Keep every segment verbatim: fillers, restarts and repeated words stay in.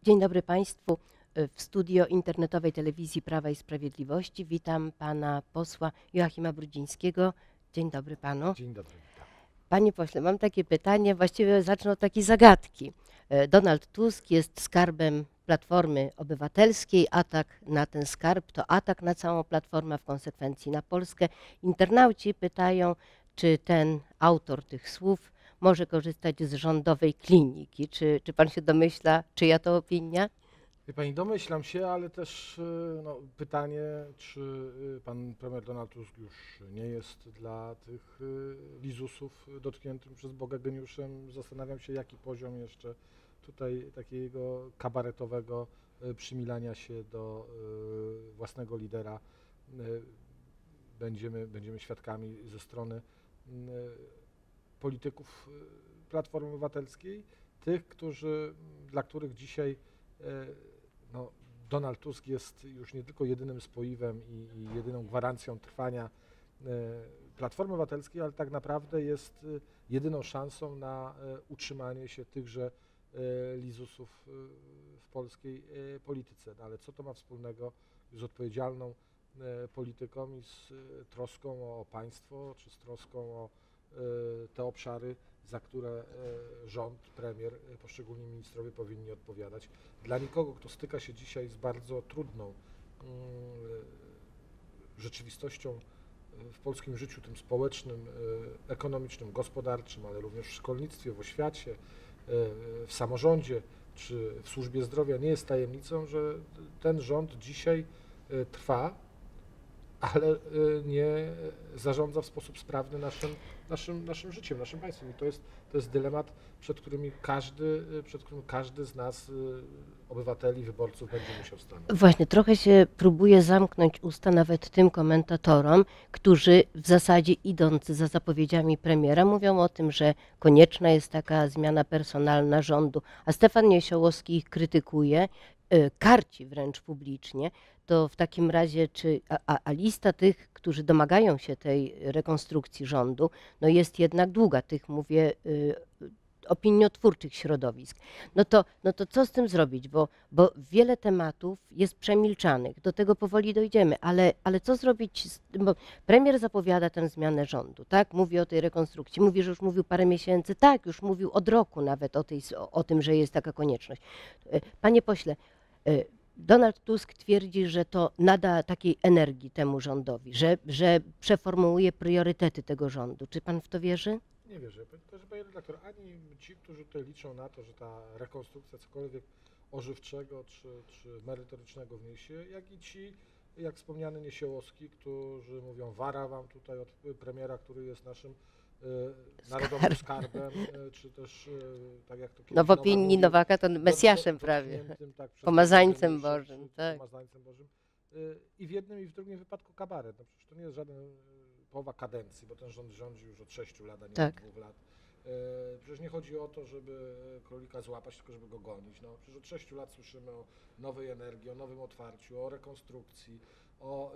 Dzień dobry Państwu. W studio internetowej telewizji Prawa i Sprawiedliwości witam pana posła Joachima Brudzińskiego. Dzień dobry panu. Dzień dobry, witam. Panie pośle, mam takie pytanie, właściwie zacznę od takiej zagadki. Donald Tusk jest skarbem Platformy Obywatelskiej. Atak na ten skarb to atak na całą Platformę, w konsekwencji na Polskę. Internauci pytają, czy ten autor tych słów może korzystać z rządowej kliniki. Czy, czy pan się domyśla, czyja to opinia? Wie pani, domyślam się, ale też no, pytanie, czy pan premier Donald Tusk już nie jest dla tych lizusów dotkniętym przez Boga geniuszem. Zastanawiam się, jaki poziom jeszcze tutaj takiego kabaretowego przymilania się do własnego lidera będziemy, będziemy świadkami ze strony polityków Platformy Obywatelskiej, tych, którzy, dla których dzisiaj no, Donald Tusk jest już nie tylko jedynym spoiwem i, i jedyną gwarancją trwania Platformy Obywatelskiej, ale tak naprawdę jest jedyną szansą na utrzymanie się tychże lizusów w polskiej polityce. No, ale co to ma wspólnego z odpowiedzialną polityką i z troską o państwo, czy z troską o te obszary, za które rząd, premier, poszczególni ministrowie powinni odpowiadać. Dla nikogo, kto styka się dzisiaj z bardzo trudną rzeczywistością w polskim życiu, tym społecznym, ekonomicznym, gospodarczym, ale również w szkolnictwie, w oświacie, w samorządzie czy w służbie zdrowia, nie jest tajemnicą, że ten rząd dzisiaj trwa, ale nie zarządza w sposób sprawny naszym, naszym, naszym życiem, naszym państwem. I to jest, to jest dylemat, przed którym każdy, przed którym każdy z nas, obywateli, wyborców, będzie musiał stanąć. Właśnie, trochę się próbuje zamknąć usta nawet tym komentatorom, którzy w zasadzie, idąc za zapowiedziami premiera, mówią o tym, że konieczna jest taka zmiana personalna rządu, a Stefan Niesiołowski ich krytykuje, karci wręcz publicznie. To w takim razie, czy, a, a lista tych, którzy domagają się tej rekonstrukcji rządu, no jest jednak długa, tych mówię y, opiniotwórczych środowisk. No to, no to co z tym zrobić, bo, bo wiele tematów jest przemilczanych, do tego powoli dojdziemy, ale, ale co zrobić, z, bo premier zapowiada tę zmianę rządu, tak, mówi o tej rekonstrukcji, mówi, że już mówił parę miesięcy, tak, już mówił od roku nawet o, tej, o, o tym, że jest taka konieczność. Panie pośle, Donald Tusk twierdzi, że to nada takiej energii temu rządowi, że, że przeformułuje priorytety tego rządu. Czy pan w to wierzy? Nie wierzę. Proszę panie redaktor, ani ci, którzy tutaj liczą na to, że ta rekonstrukcja cokolwiek ożywczego czy, czy merytorycznego wniesie, jak i ci, jak wspomniany Niesiołowski, którzy mówią wara wam tutaj od premiera, który jest naszym y, narodowym skarbem, y, czy też y, tak jak to kiedyś No w opinii mówił, Nowaka to Mesjaszem do, prawie, tak, pomazańcem Bożym. Tak. Pomazańcem Bożym. Y, I w jednym i w drugim wypadku kabaret. No przecież to nie jest żaden połowa kadencji, bo ten rząd rządzi już od sześciu lat, a nie Tak. od dwóch lat. Przecież nie chodzi o to, żeby królika złapać, tylko żeby go gonić. No, przecież od sześciu lat słyszymy o nowej energii, o nowym otwarciu, o rekonstrukcji, o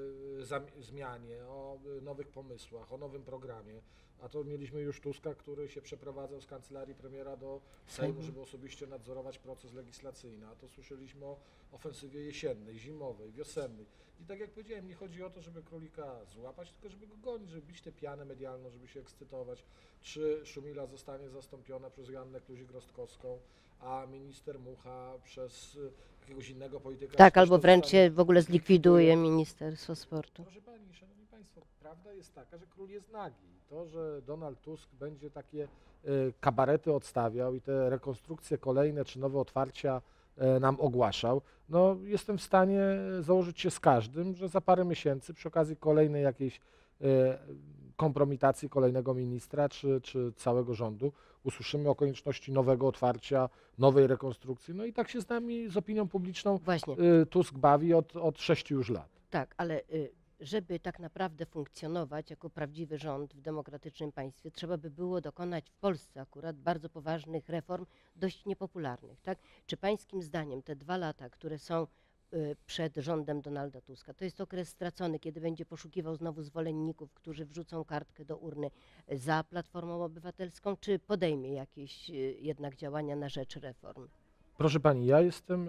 y, zmianie, o nowych pomysłach, o nowym programie. A to mieliśmy już Tuska, który się przeprowadzał z kancelarii premiera do Sejmu, żeby osobiście nadzorować proces legislacyjny. A to słyszeliśmy o ofensywie jesiennej, zimowej, wiosennej. I tak jak powiedziałem, nie chodzi o to, żeby królika złapać, tylko żeby go gonić, żeby bić tę pianę medialną, żeby się ekscytować. Czy Szumila zostanie zastąpiona przez Joannę Kluzik-Rostkowską, a minister Mucha przez jakiegoś innego polityka. Tak, albo wręcz się w ogóle zlikwiduje Ministerstwo Sportu. Proszę pani, szanowni państwo, prawda jest taka, że król jest nagi. To, że Donald Tusk będzie takie y, kabarety odstawiał i te rekonstrukcje kolejne czy nowe otwarcia y, nam ogłaszał, no jestem w stanie założyć się z każdym, że za parę miesięcy przy okazji kolejnej jakiejś y, kompromitacji kolejnego ministra czy, czy całego rządu usłyszymy o konieczności nowego otwarcia, nowej rekonstrukcji. No i tak się z nami, z opinią publiczną Właśnie. y, Tusk bawi od, od sześciu już lat. Tak, ale y, żeby tak naprawdę funkcjonować jako prawdziwy rząd w demokratycznym państwie, trzeba by było dokonać w Polsce akurat bardzo poważnych reform, dość niepopularnych. Tak? Czy pańskim zdaniem te dwa lata, które są y, przed rządem Donalda Tuska, to jest okres stracony, kiedy będzie poszukiwał znowu zwolenników, którzy wrzucą kartkę do urny za Platformą Obywatelską, czy podejmie jakieś y, jednak działania na rzecz reform? Proszę pani, ja jestem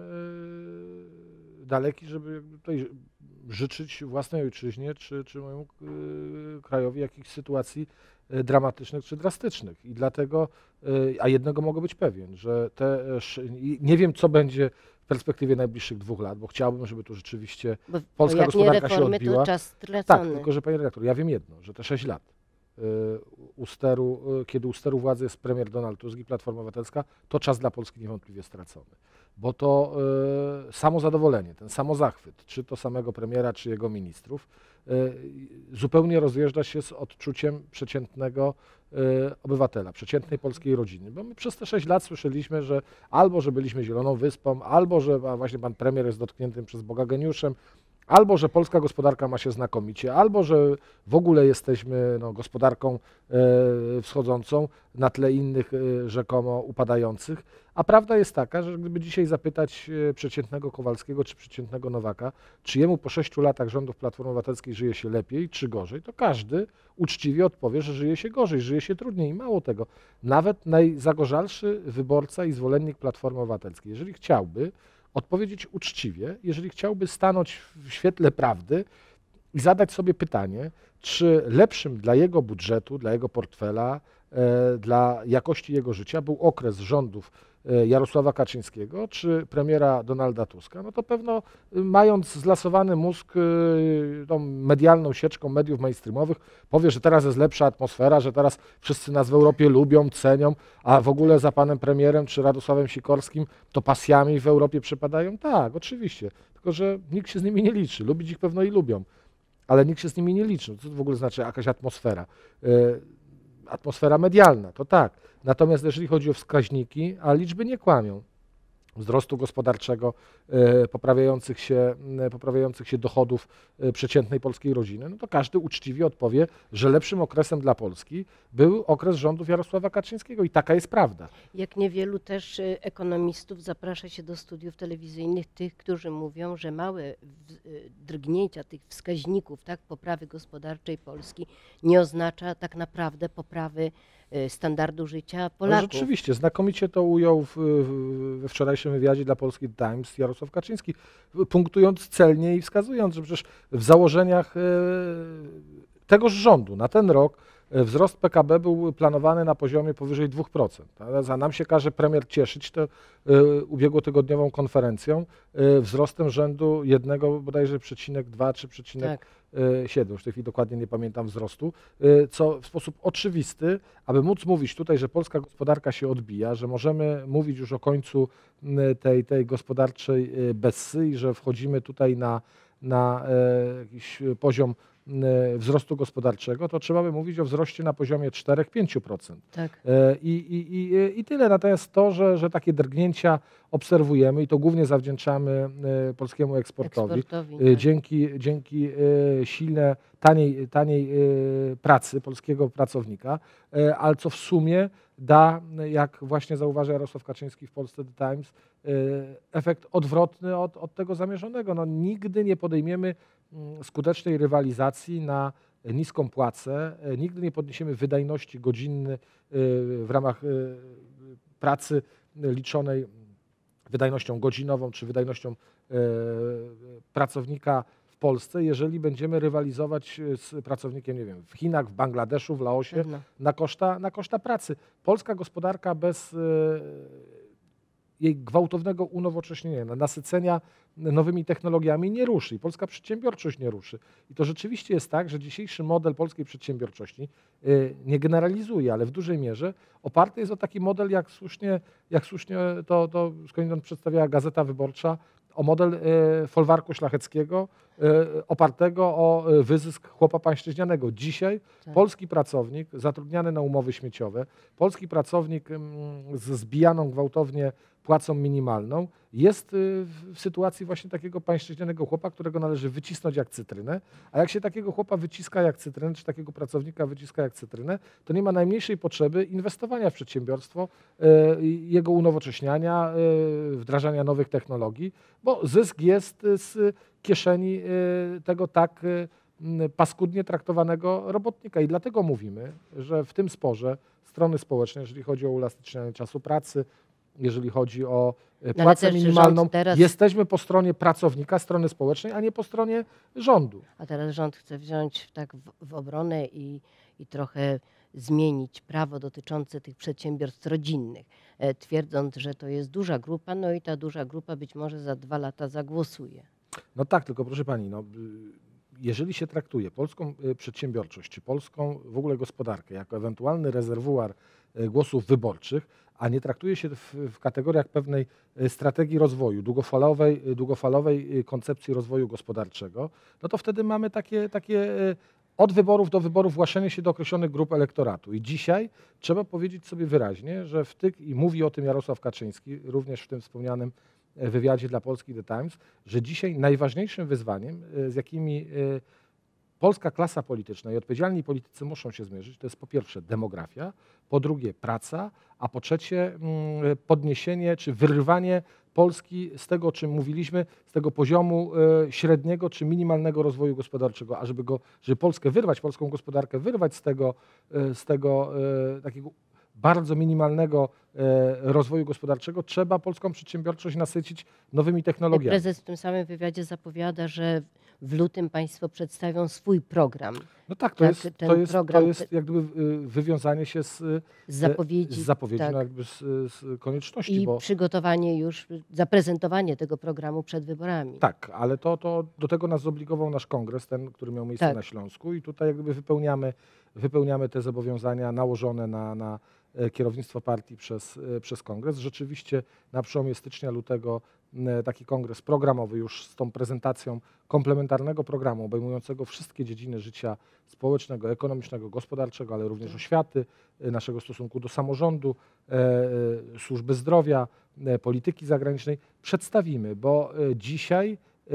y, daleki, żeby tutaj życzyć własnej ojczyźnie czy, czy mojemu y, krajowi jakichś sytuacji y, dramatycznych czy drastycznych. I dlatego, y, a jednego mogę być pewien, że te, sz- i nie wiem, co będzie w perspektywie najbliższych dwóch lat, bo chciałbym, żeby tu rzeczywiście Bo, bo polska jak nie gospodarka się reformy, odbiła. to czas Tak, stracony. tylko że panie redaktor, ja wiem jedno, że te sześć lat y, u steru, y, kiedy u steru władzy jest premier Donald Tusk i Platforma Obywatelska, to czas dla Polski niewątpliwie stracony. Bo to y, samo zadowolenie, ten samozachwyt, czy to samego premiera, czy jego ministrów, y, zupełnie rozjeżdża się z odczuciem przeciętnego y, obywatela, przeciętnej polskiej rodziny. Bo my przez te sześć lat słyszeliśmy, że albo, że byliśmy zieloną wyspą, albo, że a właśnie pan premier jest dotkniętym przez Boga geniuszem, albo, że polska gospodarka ma się znakomicie, albo, że w ogóle jesteśmy no, gospodarką e, wschodzącą na tle innych e, rzekomo upadających. A prawda jest taka, że gdyby dzisiaj zapytać e, przeciętnego Kowalskiego czy przeciętnego Nowaka, czy jemu po sześciu latach rządów Platformy Obywatelskiej żyje się lepiej czy gorzej, to każdy uczciwie odpowie, że żyje się gorzej, żyje się trudniej. I mało tego, nawet najzagorzalszy wyborca i zwolennik Platformy Obywatelskiej, jeżeli chciałby odpowiedzieć uczciwie, jeżeli chciałby stanąć w świetle prawdy i zadać sobie pytanie, czy lepszym dla jego budżetu, dla jego portfela, e, dla jakości jego życia był okres rządów e, Jarosława Kaczyńskiego czy premiera Donalda Tuska, no to pewno y, mając zlasowany mózg y, tą medialną sieczką mediów mainstreamowych, powie, że teraz jest lepsza atmosfera, że teraz wszyscy nas w Europie lubią, cenią, a w ogóle za panem premierem czy Radosławem Sikorskim to pasjami w Europie przypadają. Tak, oczywiście, tylko że nikt się z nimi nie liczy. Lubić ich pewno i lubią, ale nikt się z nimi nie liczy. Co to w ogóle znaczy jakaś atmosfera? Y, Atmosfera medialna, to tak. Natomiast jeżeli chodzi o wskaźniki, a liczby nie kłamią, wzrostu gospodarczego, e, poprawiających się, e, poprawiających się dochodów e, przeciętnej polskiej rodziny, no to każdy uczciwie odpowie, że lepszym okresem dla Polski był okres rządów Jarosława Kaczyńskiego i taka jest prawda. Jak niewielu też y, ekonomistów zaprasza się do studiów telewizyjnych tych, którzy mówią, że małe w- y, drgnięcia tych wskaźników, tak, poprawy gospodarczej Polski nie oznacza tak naprawdę poprawy y, standardu życia Ale Polaków. rzeczywiście, znakomicie to ujął w, w, we wczorajszym wywiadzie dla Polski Times Jarosław Kaczyński, punktując celnie i wskazując, że przecież w założeniach e, tegoż rządu na ten rok e, wzrost P K B był planowany na poziomie powyżej dwóch procent. A nam się każe premier cieszyć to e, ubiegłotygodniową konferencją e, wzrostem rzędu jednego bodajże przecinek dwa czy przecinek Tak. siedem, już w tej chwili dokładnie nie pamiętam wzrostu, y, co w sposób oczywisty, aby móc mówić tutaj, że polska gospodarka się odbija, że możemy mówić już o końcu y, tej, tej gospodarczej y, Bessy i że wchodzimy tutaj na, na e, jakiś poziom y, wzrostu gospodarczego, to trzeba by mówić o wzroście na poziomie cztery do pięciu procent. Tak. E, I, i, i, I tyle. Natomiast to, że, że takie drgnięcia obserwujemy i to głównie zawdzięczamy e, polskiemu eksportowi, Eksportowi, e, tak. dzięki, dzięki e, silne, taniej, taniej e, pracy polskiego pracownika, e, ale co w sumie da, jak właśnie zauważa Jarosław Kaczyński w Polsce The Times, e, efekt odwrotny od, od tego zamierzonego. No, nigdy nie podejmiemy mm, skutecznej rywalizacji na niską płacę, e, nigdy nie podniesiemy wydajności godzinnej e, w ramach e, pracy liczonej wydajnością godzinową czy wydajnością e, pracownika w Polsce, jeżeli będziemy rywalizować z pracownikiem, nie wiem, w Chinach, w Bangladeszu, w Laosie Pewno. na koszta, na koszta pracy. Polska gospodarka bez e, jej gwałtownego unowocześnienia, nasycenia nowymi technologiami nie ruszy. I polska przedsiębiorczość nie ruszy. I to rzeczywiście jest tak, że dzisiejszy model polskiej przedsiębiorczości, y, nie generalizuje, ale w dużej mierze oparty jest o taki model, jak słusznie, jak słusznie to, to skądinąd przedstawiała Gazeta Wyborcza, o model y, folwarku szlacheckiego, y, opartego o y, wyzysk chłopa pańszczyźnianego. Dzisiaj Tak. polski pracownik zatrudniany na umowy śmieciowe, polski pracownik mm, z zbijaną gwałtownie płacą minimalną, jest y, w sytuacji właśnie takiego pańszczyźnianego chłopa, którego należy wycisnąć jak cytrynę, a jak się takiego chłopa wyciska jak cytrynę, czy takiego pracownika wyciska jak cytrynę, to nie ma najmniejszej potrzeby inwestowania w przedsiębiorstwo, y, jego unowocześniania, y, wdrażania nowych technologii, bo zysk jest z kieszeni y, tego tak y, paskudnie traktowanego robotnika. I dlatego mówimy, że w tym sporze strony społecznej, jeżeli chodzi o uelastycznianie czasu pracy, jeżeli chodzi o e, ale płacę też minimalną. rząd teraz- Jesteśmy po stronie pracownika, strony społecznej, a nie po stronie rządu. A teraz rząd chce wziąć tak w, w obronę i, i trochę zmienić prawo dotyczące tych przedsiębiorstw rodzinnych, e, twierdząc, że to jest duża grupa, no i ta duża grupa być może za dwa lata zagłosuje. No tak, tylko proszę pani, no, y, jeżeli się traktuje polską y, przedsiębiorczość, czy polską w ogóle gospodarkę jako ewentualny rezerwuar y, głosów wyborczych, a nie traktuje się w, w kategoriach pewnej y, strategii rozwoju, długofalowej, y, długofalowej y, koncepcji rozwoju gospodarczego, no to wtedy mamy takie, takie y, od wyborów do wyborów właszenie się do określonych grup elektoratu. I dzisiaj trzeba powiedzieć sobie wyraźnie, że w tych, i mówi o tym Jarosław Kaczyński, również w tym wspomnianym e, wywiadzie dla Polski The Times, że dzisiaj najważniejszym wyzwaniem, e, z jakimi e, polska klasa polityczna i odpowiedzialni politycy muszą się zmierzyć, to jest po pierwsze demografia, po drugie praca, a po trzecie mm, podniesienie czy wyrwanie Polski z tego, o czym mówiliśmy, z tego poziomu e, średniego czy minimalnego rozwoju gospodarczego, a żeby go, żeby Polskę wyrwać, polską gospodarkę wyrwać z tego, e, z tego e, takiego bardzo minimalnego e, rozwoju gospodarczego, trzeba polską przedsiębiorczość nasycić nowymi technologiami. Prezes w tym samym wywiadzie zapowiada, że w lutym państwo przedstawią swój program. No tak, to, Tak, jest, ten to, jest, to program jest jak gdyby y, wywiązanie się z, y, Z zapowiedzi, z zapowiedzi, tak. no jakby z, z konieczności, I bo przygotowanie już, zaprezentowanie tego programu przed wyborami. tak, ale to, to do tego nas zobligował nasz kongres, ten, który miał miejsce Tak. na Śląsku i tutaj jak gdyby wypełniamy, wypełniamy te zobowiązania nałożone na, na e, kierownictwo partii przez, e, przez kongres. Rzeczywiście na przełomie stycznia, lutego m, taki kongres programowy już z tą prezentacją komplementarnego programu obejmującego wszystkie dziedziny życia społecznego, ekonomicznego, gospodarczego, ale również oświaty, e, naszego stosunku do samorządu, e, e, służby zdrowia, e, polityki zagranicznej przedstawimy, bo e, dzisiaj e,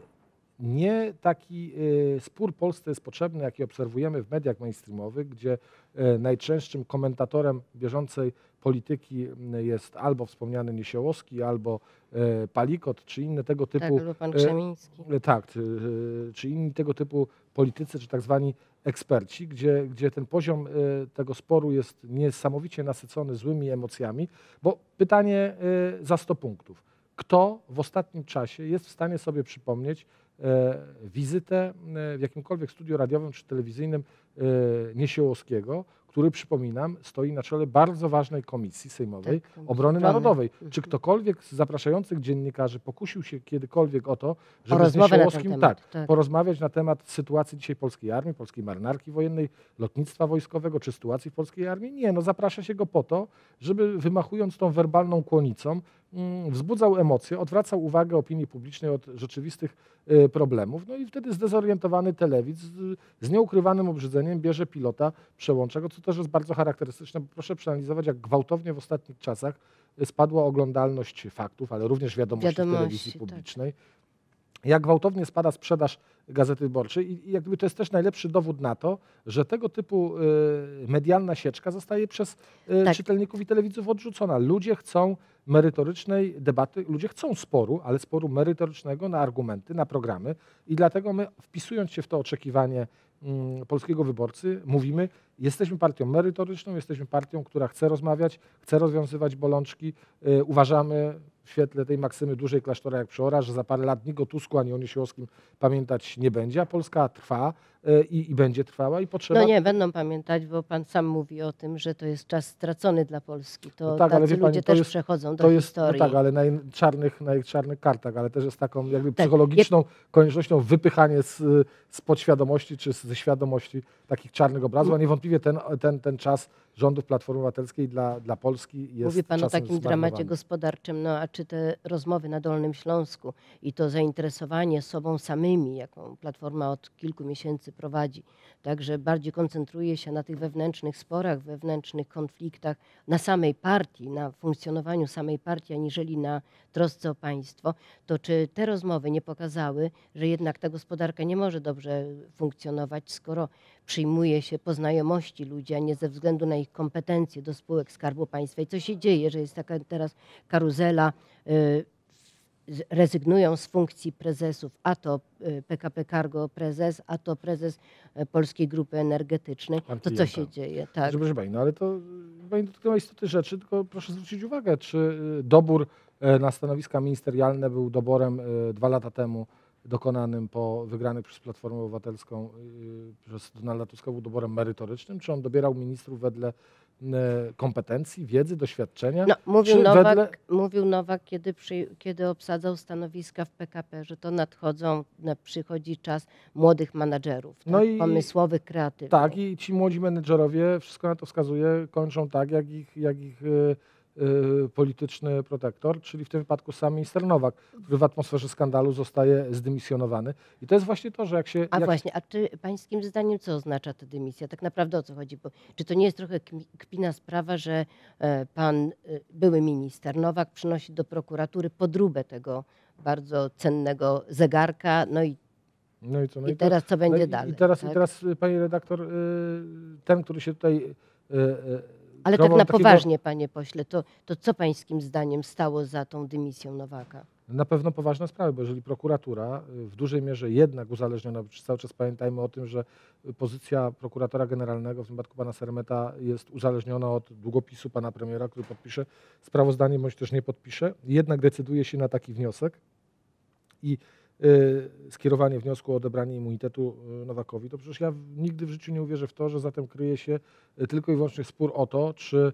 nie taki e, spór polski jest potrzebny, jaki obserwujemy w mediach mainstreamowych, gdzie e, najczęstszym komentatorem bieżącej polityki m, jest albo wspomniany Niesiołowski, albo e, Palikot, czy inne tego Tak, typu albo pan e, Krzemiński. E, Tak, czy, czy inni tego typu politycy, czy tak zwani eksperci, gdzie, gdzie ten poziom e, tego sporu jest niesamowicie nasycony złymi emocjami, bo pytanie e, za sto punktów. Kto w ostatnim czasie jest w stanie sobie przypomnieć e, wizytę e, w jakimkolwiek studiu radiowym czy telewizyjnym e, Niesiołowskiego, który, przypominam, stoi na czele bardzo ważnej komisji sejmowej Tak, obrony obrony. narodowej. Czy Mhm. ktokolwiek z zapraszających dziennikarzy pokusił się kiedykolwiek o to, żeby z rozmowę na ten Niesiołowskim temat, tak, tak. porozmawiać na temat sytuacji dzisiaj polskiej armii, polskiej marynarki wojennej, lotnictwa wojskowego, czy sytuacji w polskiej armii? Nie, no zaprasza się go po to, żeby wymachując tą werbalną kłonicą, mm, wzbudzał emocje, odwracał uwagę opinii publicznej od rzeczywistych y, problemów. No i wtedy zdezorientowany telewidz z, z nieukrywanym obrzydzeniem bierze pilota, przełącza go, co też jest bardzo charakterystyczne, bo proszę przeanalizować, jak gwałtownie w ostatnich czasach spadła oglądalność faktów, ale również wiadomości, w Wiadomości, telewizji tak. publicznej. Jak gwałtownie spada sprzedaż Gazety Wyborczej i, i jak gdyby to jest też najlepszy dowód na to, że tego typu y, medialna sieczka zostaje przez y, Tak. czytelników i telewidzów odrzucona. Ludzie chcą merytorycznej debaty, ludzie chcą sporu, ale sporu merytorycznego na argumenty, na programy i dlatego my, wpisując się w to oczekiwanie mm, polskiego wyborcy, mówimy, jesteśmy partią merytoryczną, jesteśmy partią, która chce rozmawiać, chce rozwiązywać bolączki, y, uważamy w świetle tej maksymy dużej klasztora jak przeora, że za parę lat nikt o Tusku ani o Niesiołowskim pamiętać nie będzie, a Polska trwa y, i, i będzie trwała i potrzeba... No nie, będą pamiętać, bo pan sam mówi o tym, że to jest czas stracony dla Polski. To No tak, ale tacy wie pani, ludzie to też jest- przechodzą do To jest, no historii. tak, ale na czarnych, na ich czarnych kartach, ale też jest taką jakby Tak, psychologiczną koniecznością wypychanie z, z podświadomości czy ze świadomości takich czarnych obrazów, a niewątpliwie ten, ten, ten czas rządów Platformy Obywatelskiej dla, dla Polski jest Mówi pan o czasem takim zmarnowany. dramacie gospodarczym, no a czy te rozmowy na Dolnym Śląsku i to zainteresowanie sobą samymi, jaką Platforma od kilku miesięcy prowadzi, także bardziej koncentruje się na tych wewnętrznych sporach, wewnętrznych konfliktach, na samej partii, na funkcjonowaniu samej partii, aniżeli na trosce o państwo, to czy te rozmowy nie pokazały, że jednak ta gospodarka nie może dobrze funkcjonować, skoro przyjmuje się po znajomości ludzi, a nie ze względu na ich kompetencje do spółek Skarbu Państwa. I co się dzieje, że jest taka teraz karuzela, y, z- rezygnują z funkcji prezesów, a to y, P K P Cargo prezes, a to prezes y, Polskiej Grupy Energetycznej. Pan To co klienta. się dzieje? Tak. Znaczy, proszę pani, no ale to Pani dotknęła istoty rzeczy, tylko proszę zwrócić uwagę, czy y, dobór e, na stanowiska ministerialne był doborem e, dwa lata temu dokonanym po wygranych przez Platformę Obywatelską y, przez Donalda Tuska, był doborem merytorycznym, czy on dobierał ministrów wedle e, kompetencji, wiedzy, doświadczenia? No, mówił, czy Nowak, wedle... mówił Nowak, kiedy, przy, kiedy obsadzał stanowiska w P K P, że to nadchodzą, na, przychodzi czas młodych menadżerów, tak? No i- pomysłowych, kreatywnych. Tak, i ci młodzi menedżerowie, wszystko na to wskazuje, kończą tak, jak ich, jak ich y, y, polityczny protektor, czyli w tym wypadku sam minister Nowak, który w atmosferze skandalu zostaje zdymisjonowany. I to jest właśnie to, że jak się... A jak właśnie, a czy pańskim zdaniem co oznacza ta dymisja? Tak naprawdę o co chodzi? Bo, czy to nie jest trochę kmi- kpina sprawa, że e, pan e, były minister Nowak przynosi do prokuratury podróbę tego bardzo cennego zegarka, no i, No i co? No i to- teraz co no będzie i, dalej? I teraz, tak? i teraz y, pani redaktor, y, ten, który się tutaj... y, y, Ale tak kreował na takiego- poważnie, panie pośle, to, to co pańskim zdaniem stało za tą dymisją Nowaka? Na pewno poważne sprawy, bo jeżeli prokuratura y, w dużej mierze jednak uzależniona, bo cały czas pamiętajmy o tym, że y, pozycja prokuratora generalnego, w tym przypadku pana Sermeta, jest uzależniona od długopisu pana premiera, który podpisze sprawozdanie, bądź też nie podpisze, jednak decyduje się na taki wniosek i y, skierowanie wniosku o odebranie immunitetu y, Nowakowi, to przecież ja w- nigdy w życiu nie uwierzę w to, że za tym kryje się y, tylko i wyłącznie spór o to, czy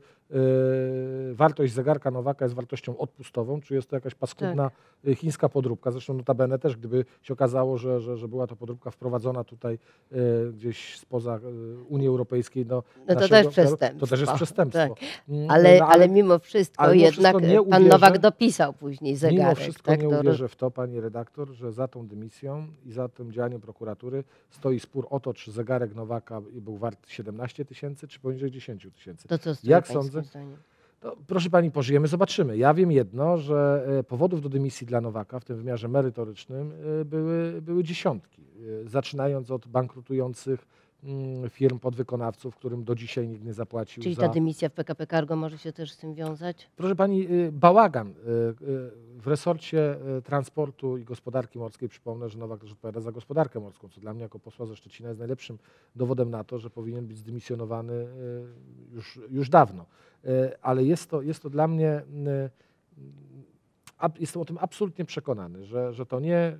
y, wartość zegarka Nowaka jest wartością odpustową, czy jest to jakaś paskudna y, chińska podróbka. Zresztą notabene też, gdyby się okazało, że, że, że była to podróbka wprowadzona tutaj y, gdzieś spoza y, Unii Europejskiej do No to naszego też kraju, przestępstwo. To też jest przestępstwo. Tak. Mm, Ale, no, ale mimo wszystko ale mimo jednak wszystko nie pan uwierzę- Nowak dopisał później zegarek. Mimo wszystko tak? nie To- uwierzę w to, pani redaktor, że za tą dymisją i za tym działaniem prokuratury stoi spór o to, czy zegarek Nowaka był wart siedemnaście tysięcy, czy poniżej dziesięć tysięcy. To co z Jak pańskim sądzę? zdaniem? No, proszę pani, pożyjemy, zobaczymy. Ja wiem jedno, że e, powodów do dymisji dla Nowaka w tym wymiarze merytorycznym e, były, były dziesiątki. E, Zaczynając od bankrutujących mm, firm podwykonawców, którym do dzisiaj nikt nie zapłacił Czyli za... ta dymisja w P K P Cargo może się też z tym wiązać? Proszę pani, y, bałagan y, y, w resorcie y, transportu i gospodarki morskiej. Przypomnę, że Nowak też odpowiada za gospodarkę morską, co dla mnie jako posła ze Szczecina jest najlepszym dowodem na to, że powinien być zdymisjonowany y, już, już dawno. Y, Ale jest to, jest to dla mnie, y, ab- jestem o tym absolutnie przekonany, że, że to nie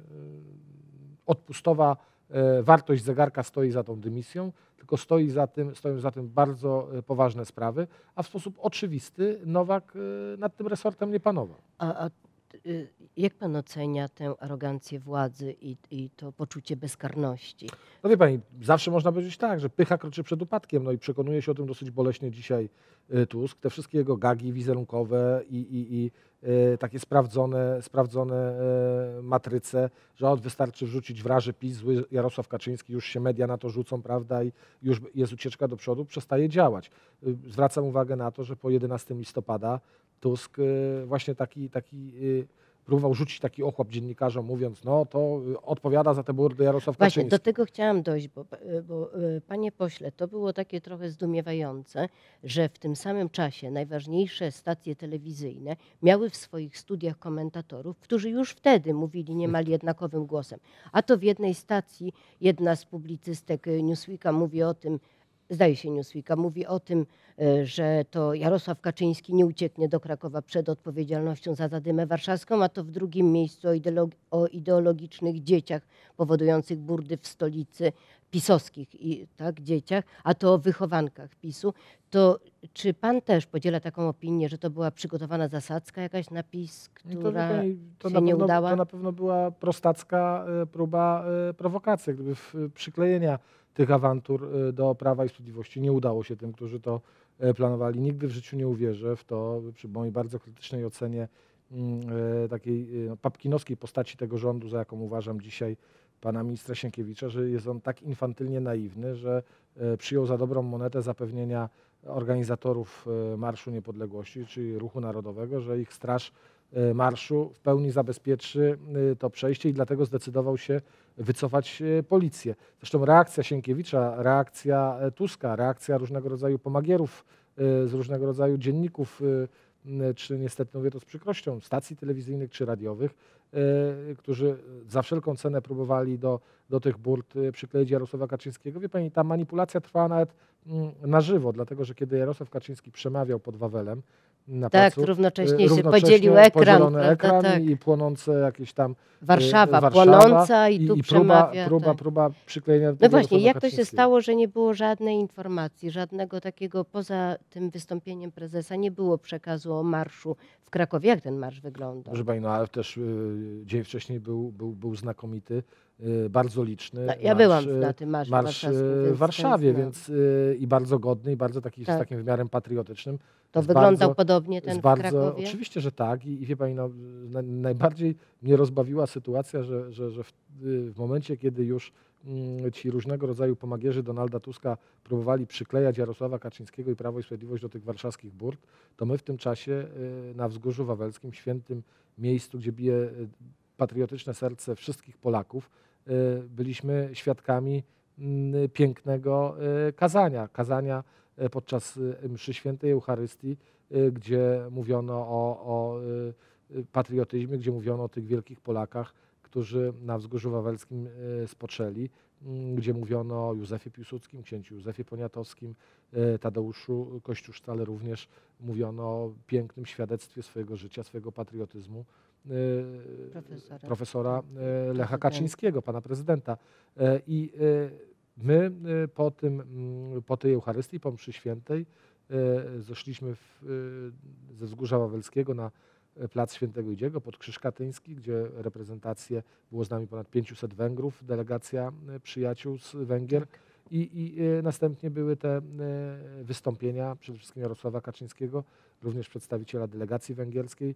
y, odpustowa y, wartość zegarka stoi za tą dymisją, tylko stoi za tym, stoją za tym bardzo y, poważne sprawy, a w sposób oczywisty Nowak y, nad tym resortem nie panował. A, a y, jak pan ocenia tę arogancję władzy i, i to poczucie bezkarności? No wie pani, zawsze można powiedzieć tak, że pycha kroczy przed upadkiem, no i przekonuje się o tym dosyć boleśnie dzisiaj y, Tusk. Te wszystkie jego gagi wizerunkowe i, i, i y, takie sprawdzone, sprawdzone y, matryce, że od wystarczy wrzucić wraży PiS, zły Jarosław Kaczyński, już się media na to rzucą, prawda, i już jest ucieczka do przodu, przestaje działać. Y, Zwracam uwagę na to, że po jedenastego listopada Tusk y, właśnie taki, taki y, próbował rzucić taki ochłap dziennikarzom, mówiąc, no to y, odpowiada za te burdy Jarosław Właśnie, Kaczyński. do tego chciałam dojść, bo, bo y, panie pośle, to było takie trochę zdumiewające, że w tym samym czasie najważniejsze stacje telewizyjne miały w swoich studiach komentatorów, którzy już wtedy mówili niemal jednakowym głosem. A to w jednej stacji jedna z publicystek y, Newsweeka mówi o tym, zdaje się Newsweeka, mówi o tym, y, że to Jarosław Kaczyński nie ucieknie do Krakowa przed odpowiedzialnością za zadymę warszawską, a to w drugim miejscu o, ideolog- o ideologicznych dzieciach powodujących burdy w stolicy, pisowskich i, tak, dzieciach, a to o wychowankach PiSu. To czy pan też podziela taką opinię, że to była przygotowana zasadzka jakaś na PiS, No to, wie która pani, to, się na nie pewno, udała? to na pewno była prostacka e, próba e, prowokacji, gdyby w, przyklejenia tych awantur e, do Prawa i Sprawiedliwości. Nie udało się tym, którzy to e, planowali. Nigdy w życiu nie uwierzę w to, przy mojej bardzo krytycznej ocenie mm, e, takiej e, papkinowskiej postaci tego rządu, za jaką uważam dzisiaj pana ministra Sienkiewicza, że jest on tak infantylnie naiwny, że e, przyjął za dobrą monetę zapewnienia organizatorów e, Marszu Niepodległości, czyli Ruchu Narodowego, że ich straż e, marszu w pełni zabezpieczy e, to przejście i dlatego zdecydował się wycofać e, policję. Zresztą reakcja Sienkiewicza, reakcja e, Tuska, reakcja różnego rodzaju pomagierów e, z różnego rodzaju dzienników czy niestety, mówię to z przykrością, stacji telewizyjnych czy radiowych, którzy za wszelką cenę próbowali do, do tych burt przykleić Jarosława Kaczyńskiego. Wie pani, ta manipulacja trwała nawet na żywo, dlatego że kiedy Jarosław Kaczyński przemawiał pod Wawelem na Tak, placu, równocześnie się równocześnie podzielił ekran, podzielony prawda, ekran tak. i płonące jakieś tam Warszawa, Warszawa płonąca i tu i próba, przemawia. próba, tak. próba przyklejenia do No tego właśnie, Jarosława jak to się Kaczyńskiego. stało, że nie było żadnej informacji, żadnego takiego, poza tym wystąpieniem prezesa, nie było przekazu o marszu w Krakowie? Jak ten marsz wyglądał? Proszę pani, no ale też y, dzień wcześniej był, był, był znakomity, y, bardzo liczny. No, ja marsz, byłam y, na tym marszu marsz warszawskim, y, więc w Warszawie, znam. więc y, i bardzo godny, i bardzo taki Tak. z takim wymiarem patriotycznym. To z wyglądał bardzo, podobnie ten z w bardzo, Krakowie? Oczywiście, że tak. I, i wie pani, no, na, najbardziej mnie rozbawiła sytuacja, że, że, że w, y, w momencie, kiedy już mm, ci różnego rodzaju pomagierzy Donalda Tuska próbowali przyklejać Jarosława Kaczyńskiego i Prawo i Sprawiedliwość do tych warszawskich burt, to my w tym czasie y, na Wzgórzu Wawelskim, świętym miejscu, gdzie bije y, patriotyczne serce wszystkich Polaków, y, byliśmy świadkami y, pięknego y, kazania, kazania y, podczas y, mszy świętej Eucharystii, y, gdzie mówiono o, o y, y, patriotyzmie, gdzie mówiono o tych wielkich Polakach, którzy na Wzgórzu Wawelskim y, spoczęli, y, gdzie mówiono o Józefie Piłsudskim, księciu Józefie Poniatowskim, y, Tadeuszu Kościuszce, ale również mówiono o pięknym świadectwie swojego życia, swojego patriotyzmu y, Profesora. profesora y, Lecha Prezydenta. Kaczyńskiego, pana prezydenta. Y, I y, my y, po, tym, mm, po tej Eucharystii, po mszy świętej, y, zeszliśmy w, y, ze Wzgórza Wawelskiego na Plac Świętego Idziego pod Krzyż Katyński, gdzie reprezentację było z nami ponad pięciuset Węgrów, delegacja y, przyjaciół z Węgier. Tak. I, i y, następnie były te y, wystąpienia, przede wszystkim Jarosława Kaczyńskiego, również przedstawiciela delegacji węgierskiej.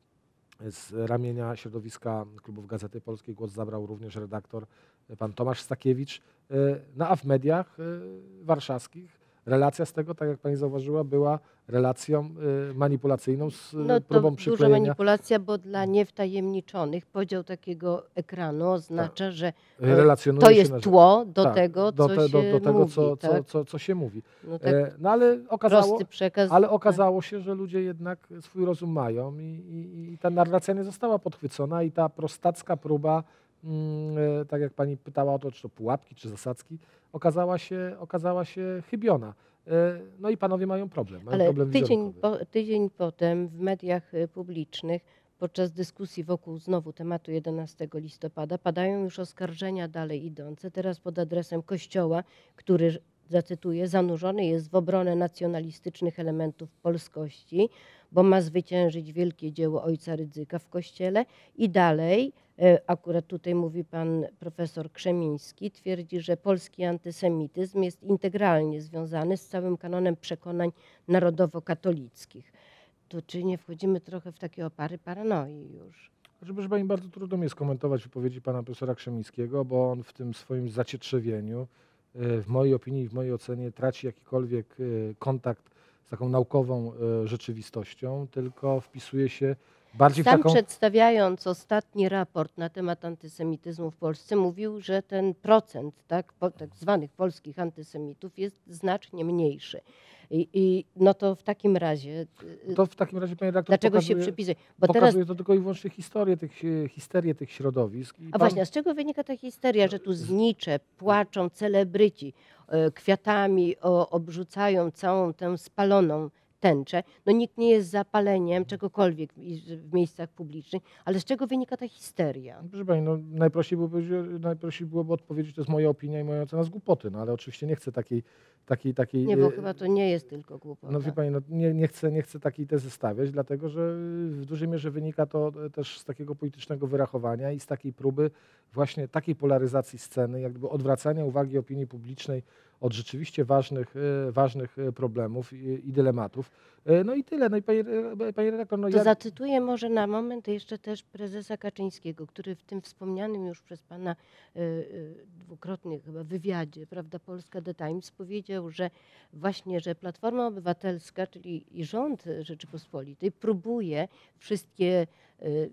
Z ramienia środowiska klubów Gazety Polskiej głos zabrał również redaktor y, pan Tomasz Stakiewicz. Y, No a w mediach y, warszawskich relacja z tego, tak jak pani zauważyła, była relacją y, manipulacyjną z y, No to próbą duża przyklejenia. manipulacja, bo dla niewtajemniczonych podział takiego ekranu oznacza, że e, Relacjonuje to się jest na- tło do tak, tego, do, co te, do, się do tego, mówi. co, co, tak? co, co się mówi. No tak E, No ale okazało, prosty przekaz. ale tak. okazało się, że ludzie jednak swój rozum mają i, i, i ta narracja nie została podchwycona i ta prostacka próba, mm, e, tak jak pani pytała o to, czy to pułapki, czy zasadzki, okazała się, okazała się chybiona. E, No i panowie mają problem, mają Ale problem tydzień, wizerunkowy. po, tydzień potem w mediach y, publicznych podczas dyskusji wokół znowu tematu jedenastego listopada padają już oskarżenia dalej idące, teraz pod adresem Kościoła, który, zacytuję, zanurzony jest w obronę nacjonalistycznych elementów polskości, bo ma zwyciężyć wielkie dzieło ojca Rydzyka w Kościele i dalej, e, akurat tutaj mówi pan profesor Krzemiński, twierdzi, że polski antysemityzm jest integralnie związany z całym kanonem przekonań narodowo-katolickich. To czy nie wchodzimy trochę w takie opary paranoi już? Znaczy, proszę pani, bardzo trudno mi jest komentować wypowiedzi pana profesora Krzemińskiego, bo on w tym swoim zacietrzewieniu, e, w mojej opinii i w mojej ocenie, traci jakikolwiek e, kontakt z taką naukową e, rzeczywistością, tylko wpisuje się bardziej w Sam taką... przedstawiając ostatni raport na temat antysemityzmu w Polsce, mówił, że ten procent tak, po, tak zwanych polskich antysemitów jest znacznie mniejszy. I, i no to w takim razie, y, To w takim razie, panie redaktor, dlaczego się pokazuje, przypisuje? Bo teraz, pokazuje to tylko i wyłącznie historię tych, e, histerię tych środowisk. I a pan- właśnie, a z czego wynika ta histeria, że tu znicze, płaczą celebryci, e, kwiatami o, obrzucają całą tę spaloną tęczę. No nikt nie jest zapaleniem czegokolwiek w, w miejscach publicznych, ale z czego wynika ta histeria? Proszę pani, no, najprościej, byłoby, najprościej byłoby odpowiedzieć, to jest moja opinia i moja ocena z głupoty, no ale oczywiście nie chcę takiej... takiej, takiej Nie, bo e, chyba to nie jest tylko głupota. No wie pani, no, nie, nie, chcę, nie chcę takiej tezy stawiać, dlatego że w dużej mierze wynika to też z takiego politycznego wyrachowania i z takiej próby właśnie takiej polaryzacji sceny, jak gdyby odwracania uwagi opinii publicznej od rzeczywiście ważnych, e, ważnych e, problemów i, i dylematów. E, No i tyle. No i pani, e, pani redaktor, no To ja... zacytuję może na moment jeszcze też prezesa Kaczyńskiego, który w tym wspomnianym już przez pana y, y, dwukrotnie chyba wywiadzie, prawda, Polska The Times, powiedział, że właśnie, że Platforma Obywatelska, czyli i rząd Rzeczypospolitej próbuje wszystkie y,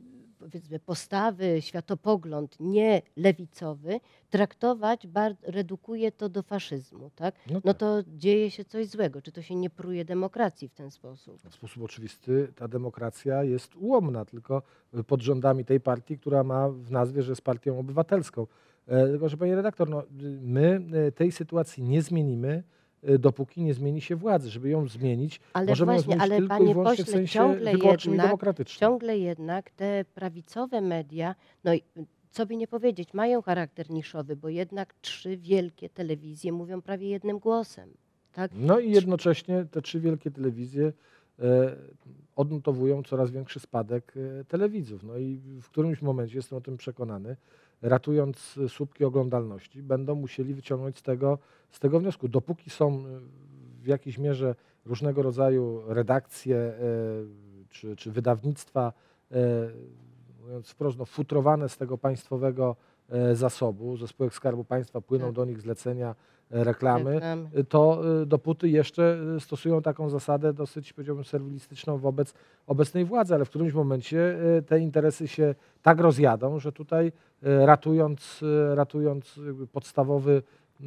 powiedzmy postawy, światopogląd nie lewicowy, traktować, bar- redukuje to do faszyzmu, tak? No No tak. to dzieje się coś złego. Czy to się nie pruje demokracji w ten sposób? W sposób oczywisty ta demokracja jest ułomna, tylko pod rządami tej partii, która ma w nazwie, że jest partią obywatelską. E, Tylko, że panie redaktor, no, my e, tej sytuacji nie zmienimy, e, dopóki nie zmieni się władzy. Żeby ją zmienić, Ale możemy ją właśnie, zmienić ale tylko i panie wyłącznie w pośle, sensie ciągle wyborczym i jednak, demokratycznym. ciągle jednak te prawicowe media, no i co by nie powiedzieć, mają charakter niszowy, bo jednak trzy wielkie telewizje mówią prawie jednym głosem, tak? No i jednocześnie te trzy wielkie telewizje e, odnotowują coraz większy spadek e, telewidzów. No i w którymś momencie, jestem o tym przekonany, ratując e, słupki oglądalności, będą musieli wyciągnąć z tego, z tego wniosku. Dopóki są e, w jakiejś mierze różnego rodzaju redakcje e, czy, czy wydawnictwa, e, mówiąc wprost, no, futrowane z tego państwowego e, zasobu, ze spółek Skarbu Państwa płyną Tak. do nich zlecenia, e, reklamy, Reklamy. to y, dopóty jeszcze y, stosują taką zasadę dosyć, powiedziałbym, serwilistyczną wobec obecnej władzy, ale w którymś momencie y, te interesy się tak rozjadą, że tutaj y, ratując, y, ratując jakby podstawowy y,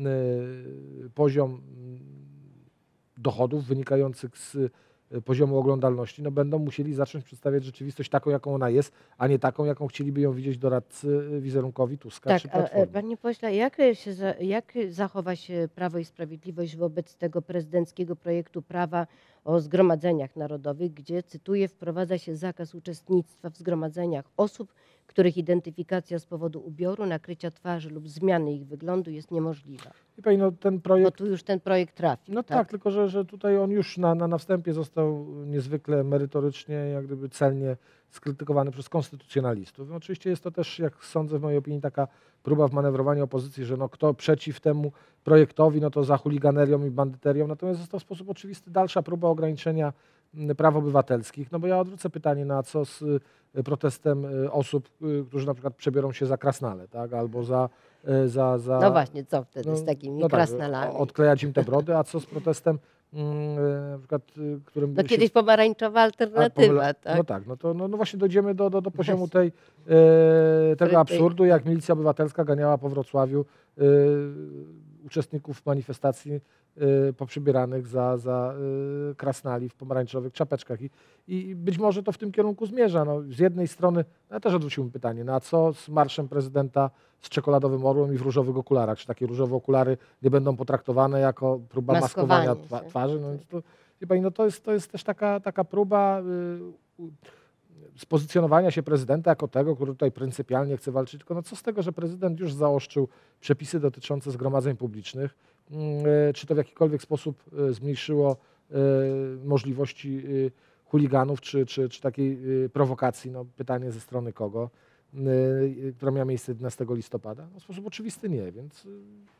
poziom mm, dochodów wynikających z y, poziomu oglądalności, no będą musieli zacząć przedstawiać rzeczywistość taką, jaką ona jest, a nie taką, jaką chcieliby ją widzieć doradcy y, wizerunkowi Tuska Tak, czy a, e, Platformy. panie pośle, jak, się za, jak zachowa się Prawo i Sprawiedliwość wobec tego prezydenckiego projektu prawa o zgromadzeniach narodowych, gdzie, cytuję, wprowadza się zakaz uczestnictwa w zgromadzeniach osób, których identyfikacja z powodu ubioru, nakrycia twarzy lub zmiany ich wyglądu jest niemożliwa? Wie pani, no, ten Bo projekt tu już ten projekt trafił. No tak, tylko że, że tutaj on już na, na, na wstępie został niezwykle merytorycznie, jak gdyby celnie skrytykowany przez konstytucjonalistów. No oczywiście jest to też, jak sądzę, w mojej opinii, taka próba wmanewrowania opozycji, że no kto przeciw temu projektowi, no to za chuliganerią i bandyterią. Natomiast jest to w sposób oczywisty dalsza próba ograniczenia mm, praw obywatelskich. No bo ja odwrócę pytanie, na co z y, protestem y, osób, y, którzy na przykład przebiorą się za krasnale, tak, albo za... y, za, za No właśnie, co wtedy z takimi tak, krasnalami? odklejać im te brody, a co z protestem, mm, e, na przykład, y, którym No się- kiedyś pomarańczowa a, alternatywa, pomyla- tak? No tak, no to no, no właśnie dojdziemy do, do, do poziomu tej, e, Który tego tej- absurdu, jak milicja obywatelska ganiała po Wrocławiu e, uczestników manifestacji e, poprzybieranych za, za e, krasnali w pomarańczowych czapeczkach. I, I być może to w tym kierunku zmierza. No, z jednej strony, no ja też odwróciłbym pytanie, no a co z marszem prezydenta z czekoladowym orłem i w różowych okularach? Czy takie różowe okulary nie będą potraktowane jako próba Maskowanie maskowania twa, się. twarzy? No, więc to, wie pani, no to jest, to jest też taka, taka próba y, u- spozycjonowania się prezydenta jako tego, który tutaj pryncypialnie chce walczyć. Tylko no co z tego, że prezydent już zaostrzył przepisy dotyczące zgromadzeń publicznych, mm, y, czy to w jakikolwiek sposób y, zmniejszyło y, możliwości y, chuliganów, czy, czy, czy takiej y, prowokacji, no pytanie ze strony kogo, y, y, która miała miejsce jedenastego listopada? No, w sposób oczywisty nie, więc y,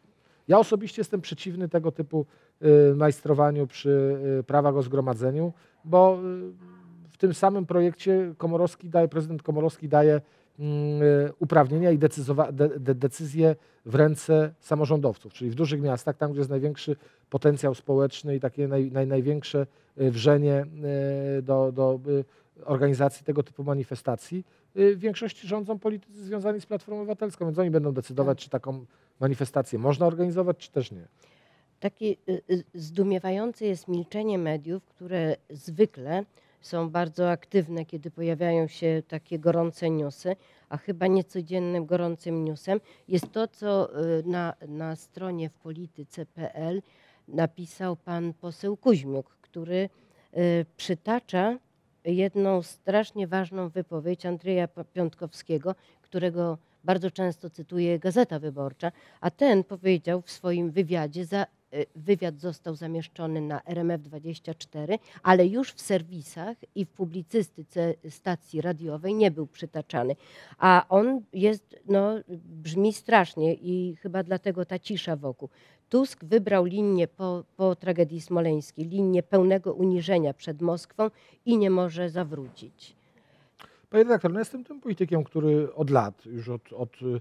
ja osobiście jestem przeciwny tego typu y, majstrowaniu przy y, prawach o zgromadzeniu, bo y, w tym samym projekcie Komorowski daje, prezydent Komorowski daje mm, y, uprawnienia i decyzowa- de, de, decyzje w ręce samorządowców, czyli w dużych miastach, tam gdzie jest największy potencjał społeczny i takie naj, naj, największe y, wrzenie y, do, do y, organizacji tego typu manifestacji. Y, W większości rządzą politycy związani z Platformą Obywatelską, więc oni będą decydować, Tak. czy taką manifestację można organizować, czy też nie. Takie y, y, zdumiewające jest milczenie mediów, które zwykle są bardzo aktywne, kiedy pojawiają się takie gorące newsy, a chyba niecodziennym gorącym newsem jest to, co y, na, na stronie w polityce kropka pe el napisał pan poseł Kuźmiuk, który y, przytacza jedną strasznie ważną wypowiedź Andrzeja Pa- Piątkowskiego, którego bardzo często cytuje Gazeta Wyborcza, a ten powiedział w swoim wywiadzie, za, y, wywiad został zamieszczony na er em ef dwadzieścia cztery, ale już w serwisach i w publicystyce stacji radiowej nie był przytaczany. A on jest, no, brzmi strasznie i chyba dlatego ta cisza wokół. Tusk wybrał linię po, po tragedii smoleńskiej, linię pełnego uniżenia przed Moskwą i nie może zawrócić. Panie redaktor, no jestem tym politykiem, który od lat, już od, od y,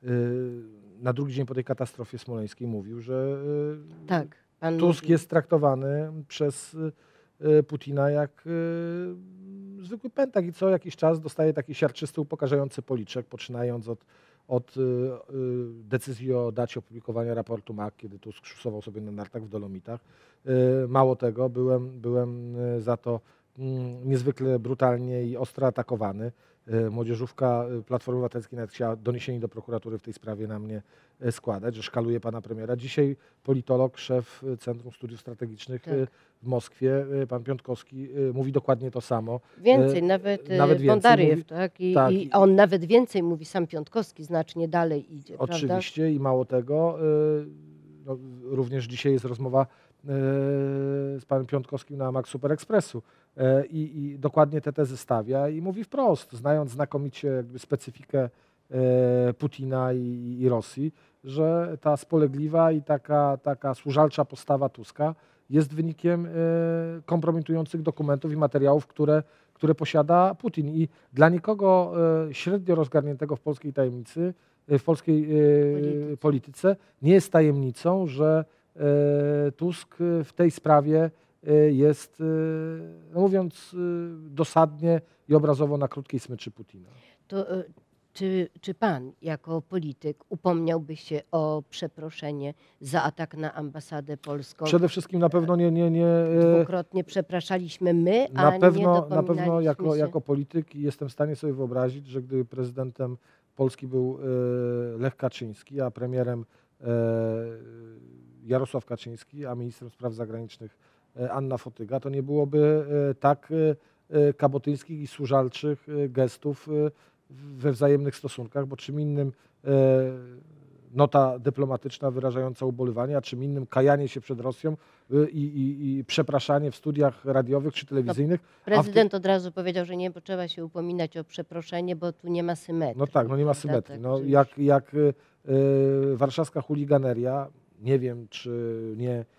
na drugi dzień po tej katastrofie smoleńskiej mówił, że y, Tak, pan Tusk mówi. jest traktowany przez y, y, Putina jak y, zwykły pętak i co jakiś czas dostaje taki siarczysty, upokarzający policzek, poczynając od, od y, y, decyzji o dacie opublikowania raportu M A K, kiedy Tusk szusował sobie na nartach w Dolomitach. Y, mało tego, byłem, byłem y, za to y, niezwykle brutalnie i ostro atakowany. Młodzieżówka Platformy Obywatelskiej nawet chciała doniesienie do prokuratury w tej sprawie na mnie składać, że szkaluje pana premiera. Dzisiaj politolog, szef Centrum Studiów Strategicznych tak. w Moskwie, pan Piątkowski, mówi dokładnie to samo. Więcej, nawet, nawet Bondariew, tak? I, tak. I on nawet więcej mówi, sam Piątkowski znacznie dalej idzie. Oczywiście prawda? I mało tego, no, również dzisiaj jest rozmowa z panem Piątkowskim na Max Super Expressu i, i dokładnie te tezy stawia i mówi wprost, znając znakomicie jakby specyfikę Putina i, i Rosji, że ta spolegliwa i taka, taka służalcza postawa Tuska jest wynikiem kompromitujących dokumentów i materiałów, które, które posiada Putin. I dla nikogo średnio rozgarniętego w polskiej tajemnicy, w polskiej polityce, polityce nie jest tajemnicą, że Tusk w tej sprawie jest, no mówiąc dosadnie i obrazowo, na krótkiej smyczy Putina. To, czy, czy pan jako polityk upomniałby się o przeproszenie za atak na ambasadę polską? Przede wszystkim na pewno nie... nie, nie Dwukrotnie przepraszaliśmy my, a na pewno, nie Na pewno jako, się. jako polityk jestem w stanie sobie wyobrazić, że gdy prezydentem Polski był Lech Kaczyński, a premierem Jarosław Kaczyński, a ministrem spraw zagranicznych Anna Fotyga, to nie byłoby tak kabotyńskich i służalczych gestów we wzajemnych stosunkach, bo czym innym nota dyplomatyczna wyrażająca ubolewanie, a czym innym kajanie się przed Rosją i, i, i przepraszanie w studiach radiowych czy telewizyjnych. No, prezydent od razu powiedział, że nie trzeba się upominać o przeproszenie, bo tu nie ma symetrii. No tak, no nie ma symetrii. No, jak jak y, warszawska chuliganeria, nie wiem czy nie y,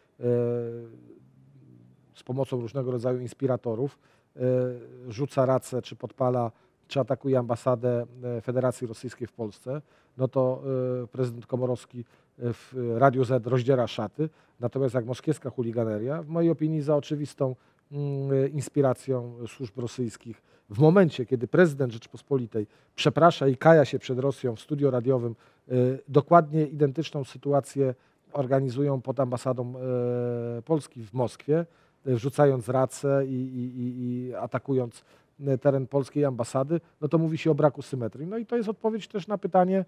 z pomocą różnego rodzaju inspiratorów, y, rzuca racę, czy podpala, czy atakuje ambasadę Federacji Rosyjskiej w Polsce, no to y, prezydent Komorowski w Radiu Z rozdziera szaty. Natomiast jak moskiewska chuliganeria, w mojej opinii za oczywistą y, inspiracją służb rosyjskich, w momencie, kiedy prezydent Rzeczypospolitej przeprasza i kaja się przed Rosją w studio radiowym, y, dokładnie identyczną sytuację organizują pod ambasadą y, Polski w Moskwie, y, wrzucając racę i, i, i, i atakując teren polskiej ambasady, no to mówi się o braku symetrii. No i to jest odpowiedź też na pytanie,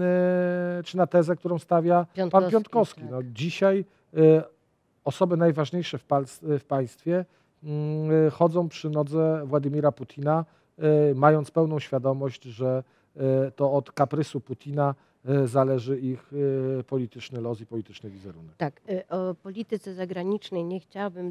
czy na tezę, którą stawia Piątkowski, pan Piątkowski. tak. No dzisiaj osoby najważniejsze w, w państwie chodzą przy nodze Władimira Putina, mając pełną świadomość, że to od kaprysu Putina zależy ich polityczny los i polityczny wizerunek. Tak, o polityce zagranicznej nie chciałabym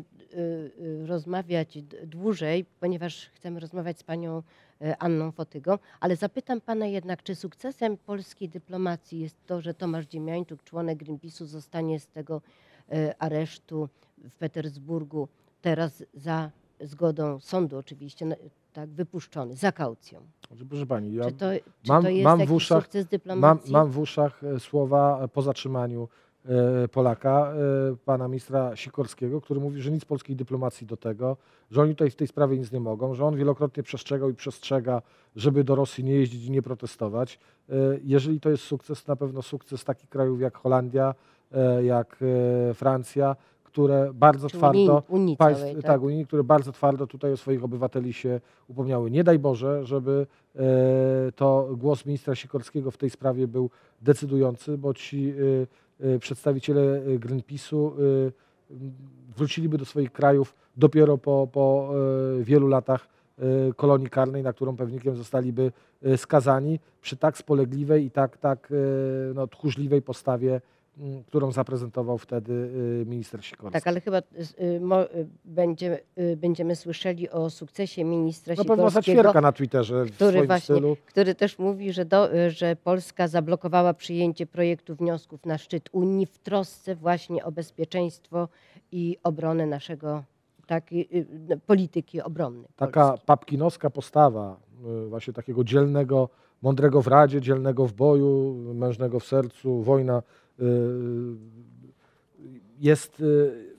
rozmawiać dłużej, ponieważ chcemy rozmawiać z panią Anną Fotygą, ale zapytam pana jednak, czy sukcesem polskiej dyplomacji jest to, że Tomasz Dziemiańczuk, członek Greenpeace'u, zostanie z tego aresztu w Petersburgu teraz za zgodą sądu oczywiście, tak, wypuszczony, za kaucją. Proszę pani, ja czy to, czy mam, to jest mam, jakiś w uszach, sukces mam, dyplomacji? mam w uszach słowa po zatrzymaniu e, Polaka, e, pana ministra Sikorskiego, który mówi, że nic polskiej dyplomacji do tego, że oni tutaj w tej sprawie nic nie mogą, że on wielokrotnie przestrzegał i przestrzega, żeby do Rosji nie jeździć i nie protestować. E, jeżeli to jest sukces, to na pewno sukces takich krajów jak Holandia, e, jak e, Francja, które bardzo Czy twardo, Unii, Unii państw, całej, tak? tak, Unii, które bardzo twardo tutaj o swoich obywateli się upomniały. Nie daj Boże, żeby e, to głos ministra Sikorskiego w tej sprawie był decydujący, bo ci e, e, przedstawiciele Greenpeace'u e, wróciliby do swoich krajów dopiero po, po e, wielu latach e, kolonii karnej, na którą pewnikiem zostaliby e, skazani przy tak spolegliwej i tak, tak e, no, tchórzliwej postawie, którą zaprezentował wtedy minister Sikorski. Tak, ale chyba y, mo, y, będzie, y, będziemy słyszeli o sukcesie ministra no, Sikorskiego. No pewno zaćwierka na Twitterze w który swoim właśnie, stylu. Który też mówi, że, do, że Polska zablokowała przyjęcie projektu wniosków na szczyt Unii w trosce właśnie o bezpieczeństwo i obronę naszego, tak, y, polityki obronnej. Taka Polski. papkinowska postawa y, właśnie takiego dzielnego, mądrego w radzie, dzielnego w boju, mężnego w sercu, wojna jest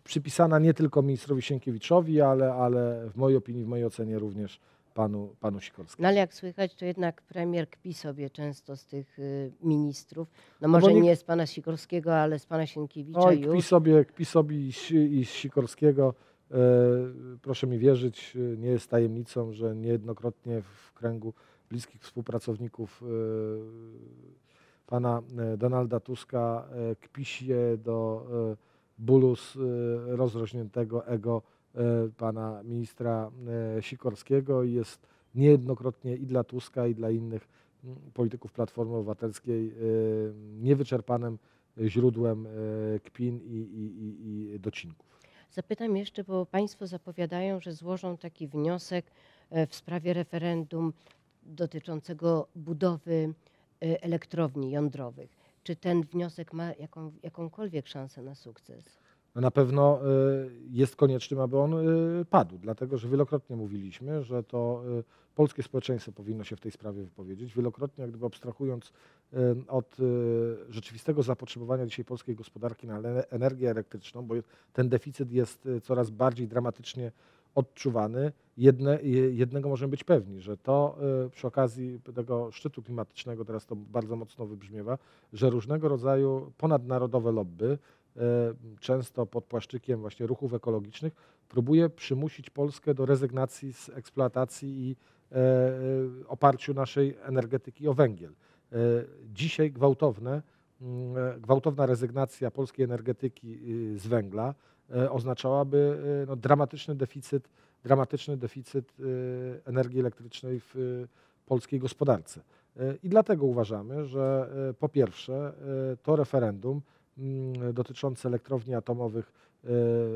przypisana nie tylko ministrowi Sienkiewiczowi, ale, ale w mojej opinii, w mojej ocenie również panu, panu Sikorskiemu. No ale jak słychać, to jednak premier kpi sobie często z tych y, ministrów. No No bo może nikt- nie z pana Sikorskiego, ale z pana Sienkiewicza Oj, kpi już. sobie, kpi sobie i, z- i z Sikorskiego. E, proszę mi wierzyć, e, nie jest tajemnicą, że niejednokrotnie w kręgu bliskich współpracowników e, pana e, Donalda Tuska e, kpi się do e, bólu z e, rozrośniętego ego e, pana ministra e, Sikorskiego i jest niejednokrotnie i dla Tuska, i dla innych mm, polityków Platformy Obywatelskiej e, niewyczerpanym źródłem e, kpin i, i, i, i docinków. Zapytam jeszcze, bo państwo zapowiadają, że złożą taki wniosek e, w sprawie referendum dotyczącego budowy e, elektrowni jądrowych. Czy ten wniosek ma jaką, jakąkolwiek szansę na sukces? No na pewno e, jest koniecznym, aby on e, padł, dlatego że wielokrotnie mówiliśmy, że to e, polskie społeczeństwo powinno się w tej sprawie wypowiedzieć. Wielokrotnie, jak gdyby abstrahując e, od e, rzeczywistego zapotrzebowania dzisiaj polskiej gospodarki na le- energię elektryczną, bo ten deficyt jest e, coraz bardziej dramatycznie odczuwany, jedne, je- jednego możemy być pewni, że to e, przy okazji tego szczytu klimatycznego, teraz to bardzo mocno wybrzmiewa, że różnego rodzaju ponadnarodowe lobby, e, często pod płaszczykiem właśnie ruchów ekologicznych, próbuje przymusić Polskę do rezygnacji z eksploatacji i e, e, oparciu naszej energetyki o węgiel. E, Dzisiaj gwałtowne, mm, e, gwałtowna rezygnacja polskiej energetyki y, z węgla e, oznaczałaby e, no, dramatyczny deficyt, dramatyczny deficyt e, energii elektrycznej w e, polskiej gospodarce. E, I dlatego uważamy, że e, po pierwsze e, to referendum mm, dotyczące elektrowni atomowych e,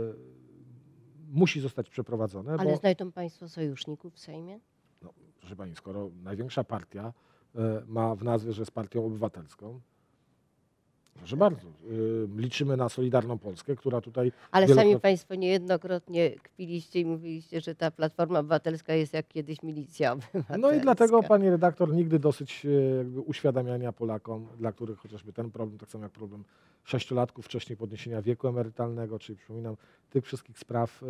musi zostać przeprowadzone, Ale bo, znajdą państwo sojuszników w Sejmie? no, proszę pani, skoro największa partia e, ma w nazwie, że jest partią obywatelską, proszę bardzo, y, liczymy na Solidarną Polskę, która tutaj Ale sami wielokrotnie- państwo niejednokrotnie kpiliście i mówiliście, że ta Platforma Obywatelska jest jak kiedyś Milicja Obywatelska. No i dlatego, pani redaktor, nigdy dosyć e, jakby uświadamiania Polakom, dla których chociażby ten problem, tak samo jak problem sześciolatków, wcześniej podniesienia wieku emerytalnego, czyli przypominam tych wszystkich spraw, e,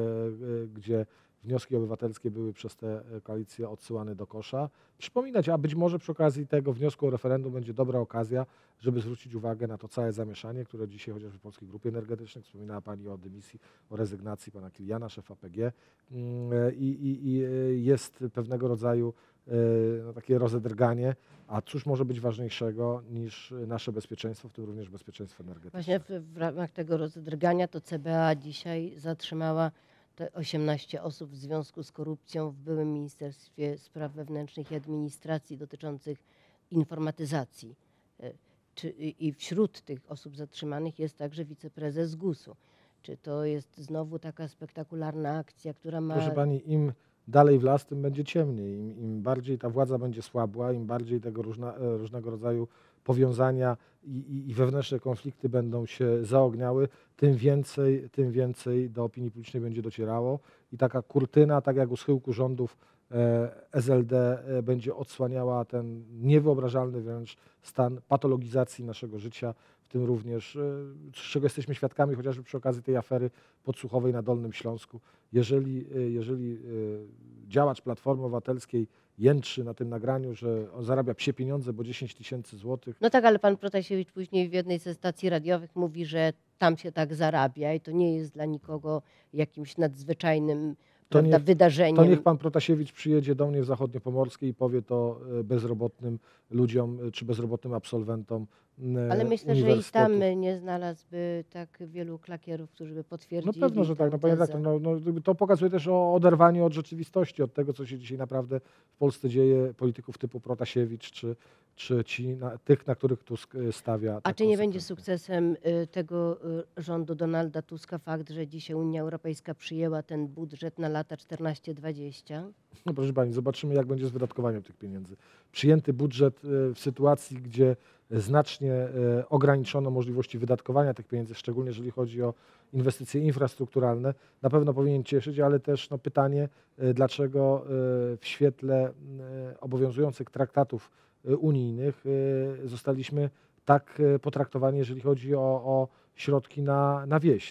e, gdzie wnioski obywatelskie były przez te koalicje odsyłane do kosza. Przypominać, a być może przy okazji tego wniosku o referendum będzie dobra okazja, żeby zwrócić uwagę na to całe zamieszanie, które dzisiaj chociażby w Polskiej Grupie Energetycznej, wspominała pani o dymisji, o rezygnacji pana Kiliana, szefa P G mm, i, i, i jest pewnego rodzaju e, no, takie rozedrganie, a cóż może być ważniejszego niż nasze bezpieczeństwo, w tym również bezpieczeństwo energetyczne. Właśnie w, w ramach tego rozdrgania to C B A dzisiaj zatrzymała te osiemnaście osób w związku z korupcją w byłym Ministerstwie Spraw Wewnętrznych i Administracji dotyczących informatyzacji. E, Czy, i i wśród tych osób zatrzymanych jest także wiceprezes gusu. Czy to jest znowu taka spektakularna akcja, która ma... Proszę pani, im dalej w las, tym będzie ciemniej. Im, im bardziej ta władza będzie słabła, im bardziej tego różna, e, różnego rodzaju powiązania i, i, i wewnętrzne konflikty będą się zaogniały, tym więcej, tym więcej do opinii publicznej będzie docierało. I taka kurtyna, tak jak u schyłku rządów e, S L D, e, będzie odsłaniała ten niewyobrażalny wręcz stan patologizacji naszego życia, w tym również, e, z czego jesteśmy świadkami chociażby przy okazji tej afery podsłuchowej na Dolnym Śląsku. Jeżeli, e, jeżeli e, działacz Platformy Obywatelskiej jęczy na tym nagraniu, że on zarabia psie pieniądze, bo dziesięć tysięcy złotych, No tak, ale pan Protasiewicz później w jednej ze stacji radiowych mówi, że tam się tak zarabia i to nie jest dla nikogo jakimś nadzwyczajnym To prawda, niech- wydarzeniem. to niech pan Protasiewicz przyjedzie do mnie w Zachodniopomorskie i powie to e, bezrobotnym ludziom e, czy bezrobotnym absolwentom e, Ale myślę, że i uniwersytetów. tam nie znalazłby tak wielu klakierów, którzy by No potwierdzili pewno, że tak. tę No, panie tezę. redaktor, no, no, gdyby to pokazuje też o oderwaniu od rzeczywistości, od tego, co się dzisiaj naprawdę w Polsce dzieje, polityków typu Protasiewicz, czy, czy ci, na, tych, na których Tusk e, stawia. A tak czy nie będzie konsekwentnie. sukcesem y, tego y, rządu Donalda Tuska fakt, że dzisiaj Unia Europejska przyjęła ten budżet na lata czternaście dwadzieścia? No proszę pani, zobaczymy, jak będzie z wydatkowaniem tych pieniędzy. Przyjęty budżet e, w sytuacji, gdzie znacznie e, ograniczono możliwości wydatkowania tych pieniędzy, szczególnie jeżeli chodzi o inwestycje infrastrukturalne, na pewno powinien cieszyć, ale też no, pytanie, e, dlaczego e, w świetle e, obowiązujących traktatów e, unijnych e, zostaliśmy tak e, potraktowani, jeżeli chodzi o, o środki na, na wieś, na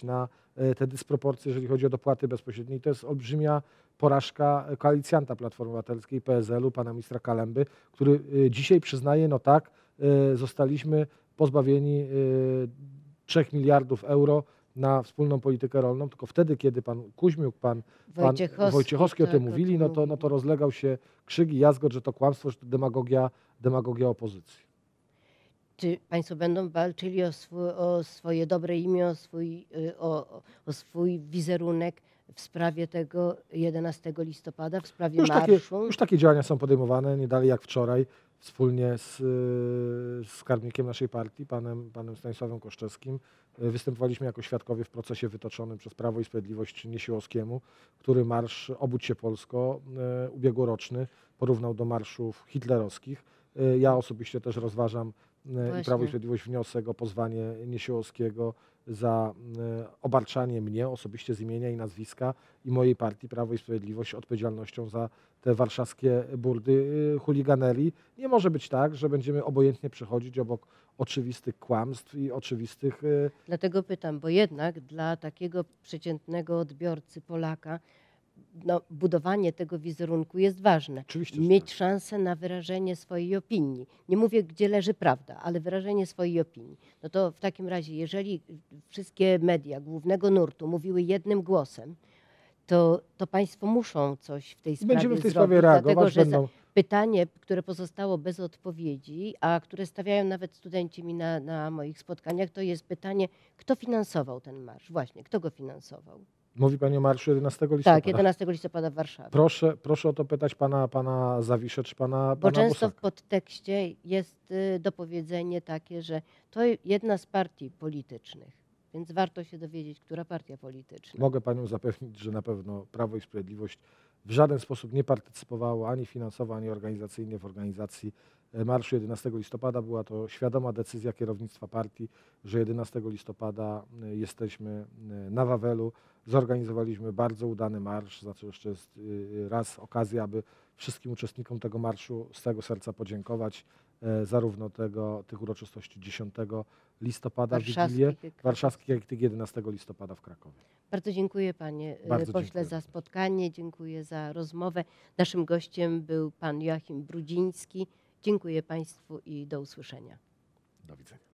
e, te dysproporcje, jeżeli chodzi o dopłaty bezpośrednie. I to jest olbrzymia porażka koalicjanta Platformy Obywatelskiej, P S L-u, pana ministra Kalemby, który e, dzisiaj przyznaje, no tak, e, zostaliśmy pozbawieni e, trzech miliardów euro na wspólną politykę rolną, tylko wtedy, kiedy pan Kuźmiuk, pan, pan Wojciechowski, Wojciechowski o tym tak, o mówili, tym no to, no mówili. to rozlegał się krzyk i jazgot, że to kłamstwo, że to demagogia, demagogia opozycji. Czy państwo będą walczyli o, swój, o swoje dobre imię, o swój, y, o, o swój wizerunek w sprawie tego jedenastego listopada, w sprawie Już takie, marszu? już takie działania są podejmowane, nie dalej jak wczoraj, wspólnie z, y, z skarbnikiem naszej partii, panem, panem Stanisławem Koszczewskim. Y, Występowaliśmy jako świadkowie w procesie wytoczonym przez Prawo i Sprawiedliwość Niesiłowskiemu, który marsz Obudź się Polsko y, ubiegłoroczny porównał do marszów hitlerowskich. Y, Ja osobiście też rozważam y, i Prawo i Właśnie. Sprawiedliwość wniosek o pozwanie Niesiłowskiego za y, obarczanie mnie osobiście z imienia i nazwiska i mojej partii Prawo i Sprawiedliwość odpowiedzialnością za te warszawskie burdy y, chuliganerii. Nie może być tak, że będziemy obojętnie przechodzić obok oczywistych kłamstw i oczywistych y, Dlatego pytam, bo jednak dla takiego przeciętnego odbiorcy Polaka no, budowanie tego wizerunku jest ważne. Oczywiście, że Mieć tak. szansę na wyrażenie swojej opinii. Nie mówię, gdzie leży prawda, ale wyrażenie swojej opinii. No to w takim razie, jeżeli wszystkie media głównego nurtu mówiły jednym głosem, to, to państwo muszą coś w tej I sprawie będziemy w tej zrobić, sprawie dlatego reagować. że za, Będą, pytanie, które pozostało bez odpowiedzi, a które stawiają nawet studenci mi na, na moich spotkaniach, to jest pytanie, kto finansował ten marsz? Właśnie, kto go finansował? mówi pani o marszu jedenastego listopada. Tak, jedenastego listopada w Warszawie. Proszę, proszę o to pytać pana, pana Zawiszę czy pana, Bo pana często w Bosaka. podtekście jest y, dopowiedzenie takie, że to jedna z partii politycznych, więc warto się dowiedzieć, która partia polityczna. Mogę panią zapewnić, że na pewno Prawo i Sprawiedliwość w żaden sposób nie partycypowało ani finansowo, ani organizacyjnie w organizacji e, marszu jedenastego listopada. Była to świadoma decyzja kierownictwa partii, że jedenastego listopada e, jesteśmy e, na Wawelu. Zorganizowaliśmy bardzo udany marsz, za co jeszcze jest y, raz okazja, aby wszystkim uczestnikom tego marszu z całego serca podziękować. E, zarówno tego, tych uroczystości dziesiątego listopada w Wigilię Warszawskich, warszawskich, jak i tych jedenastego listopada w Krakowie. Bardzo dziękuję panie y, Bardzo pośle dziękuję za również. spotkanie, dziękuję za rozmowę. Naszym gościem był pan Joachim Brudziński. Dziękuję państwu i do usłyszenia. Do widzenia.